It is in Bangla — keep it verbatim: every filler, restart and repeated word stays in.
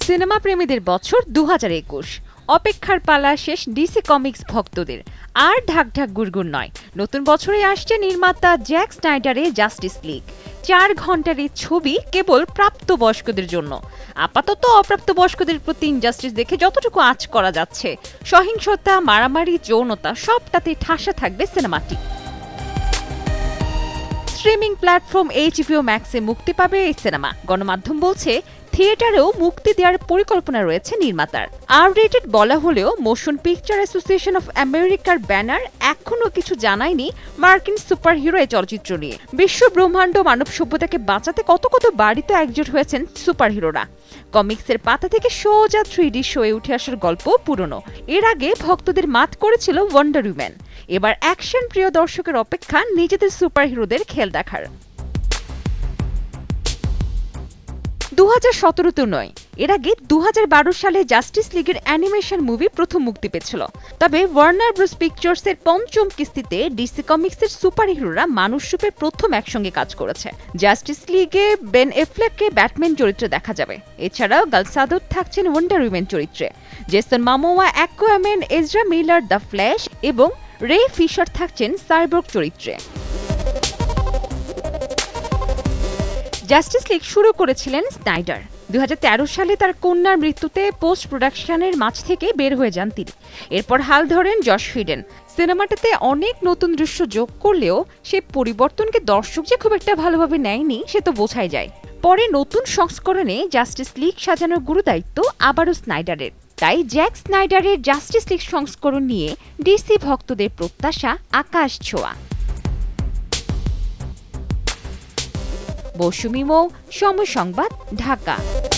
সিনেমা প্রেমীদের বছর দু হাজার একুশ। অপেক্ষার পালা শেষ ডিসি কমিক্স ভক্তদের। আর ঢাক ঢাক গুড়গুড় নয়, নতুন বছরে আসছে নির্মাতা জ্যাক স্নাইডারের জাস্টিস লিগ। চার ঘন্টার এই ছবি কেবল প্রাপ্তবয়স্কদের জন্য। আপাতত অপ্রাপ্তবয়স্কদের প্রতি ইনজাস্টিস দেখে যতটুকু আঁচ করা যাচ্ছে, সহিংসতা, মারামারি, যৌনতা সবটাতে ঠাসা থাকবে সিনেমাটি। স্ট্রিমিং প্ল্যাটফর্ম এইচবিও ম্যাক্সে মুক্তি পাবে এই সিনেমা। গণমাধ্যম বলছে থিয়েটারেও মুক্তি দেওয়ার পরিকল্পনা রয়েছে নির্মাতার। আর রেটেড বলা হলেও মোশন পিকচার অ্যাসোসিয়েশন অফ আমেরিকার ব্যানার এখনও কিছু জানায়নি মার্কিন সুপারহিরো এই চলচ্চিত্র নিয়ে। বিশ্ব ব্রহ্মাণ্ড মানব সভ্যতাকে বাঁচাতে কত কত বাড়িতে একজোট হয়েছেন সুপারহিরোরা। কমিক্সের পাতা থেকে সোজা থ্রি ডি শোয়ে উঠে আসার গল্প পুরনো। এর আগে ভক্তদের মাত করেছিল ওয়ান্ডার উম্যান। এবার অ্যাকশন প্রিয় দর্শকের অপেক্ষা নিজেদের সুপারহিরোদের খেল দেখার। দু হাজার সতেরোতে নয়, এর আগে দু হাজার বারো সালে জাস্টিস লিগের অ্যানিমেশন মুভি প্রথম মুক্তি পেয়েছিল। তবে ওয়ার্নার ব্রোস পিকচার্সের পঞ্চম কিস্তিতে ডিসি কমিক্সের সুপারহিরোরা মানুষরূপে প্রথম একসঙ্গে কাজ করেছে। জাস্টিস লিগে বেন এফ্লেককে ব্যাটম্যান চরিত্রে দেখা যাবে। এছাড়াও গাল গাদোট থাকছেন ওয়ান্ডার উম্যান চরিত্রে, Jason Momoa Aquaman, Ezra Miller the Flash এবং রে ফিশার থাকছেন সাইবর্গ চরিত্রে। জাস্টিস লিগ শুরু করেছিলেন স্নাইডার। দুই হাজার তেরো সালে তার কন্যার মৃত্যুতে পোস্ট প্রোডাকশনের মাঝ থেকে বের হয়ে যান তিনি। এরপর হাল ধরেন জশ ফিডেন। সিনেমাটাতে অনেক নতুন দৃশ্য যোগ করলেও সেই পরিবর্তনকে দর্শক যে খুব একটা ভালোভাবে নেয়নি সে তো বোঝাই যায়। পরে নতুন সংস্করণে জাস্টিস লিগ সাজানোর গুরুদায়িত্ব আবারও স্নাইডারের। তাই জ্যাক স্নাইডারের জাস্টিস লিগ সংস্করণ নিয়ে ডিসি ভক্তদের প্রত্যাশা আকাশ ছোঁয়া। মৌসুমী মৌ, সময় সংবাদ, ঢাকা।